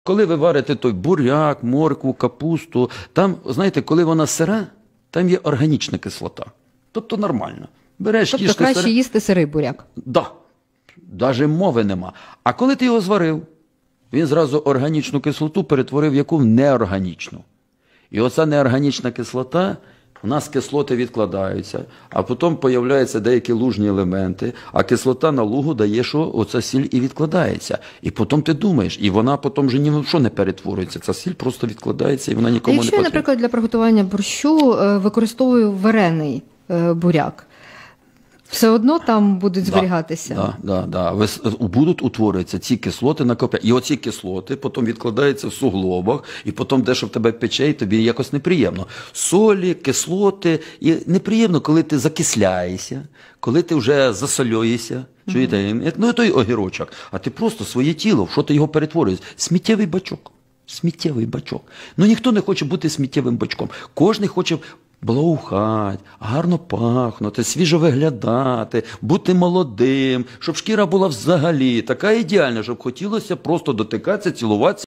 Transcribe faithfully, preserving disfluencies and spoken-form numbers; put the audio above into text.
коли ви варите той буряк, моркву, капусту, там, знаєте, коли вона сира, там є органічна кислота. Тобто нормально. Береш, Тобто їжте краще сире. їсти сирий буряк. Да. Даже мови нема. А коли ти його зварив, він зразу органічну кислоту перетворив в яку в неорганічну. І оця неорганічна кислота, у нас кислоти відкладаються, а потім появляються деякі лужні елементи, а кислота на лугу дає, що оця сіль і відкладається. І потім ти думаєш, і вона потім вже ні в що не перетворюється. Ця сіль просто відкладається, і вона А нікому не якщо я, потрібна. наприклад, для приготування борщу е, використовую варений е, буряк, все одно там будуть зберігатися? Да, да, да. Ви, будуть утворюватися ці кислоти на копі. І оці кислоти потім відкладаються в суглобах, і потім дещо в тебе пече, і тобі якось неприємно. Солі, кислоти, і неприємно, коли ти закисляєшся, коли ти вже засолюєшся. Чуєте? Mm-hmm. Ну, і той огірочок. А ти просто своє тіло, в що ти його перетворюєш? Сміттєвий бачок. Сміттєвий бачок. Ну, ніхто не хоче бути сміттєвим бачком. Кожен хоче благоухати, гарно пахнути, свіжо виглядати, бути молодим, щоб шкіра була взагалі така ідеальна, щоб хотілося просто дотикатися, цілуватися.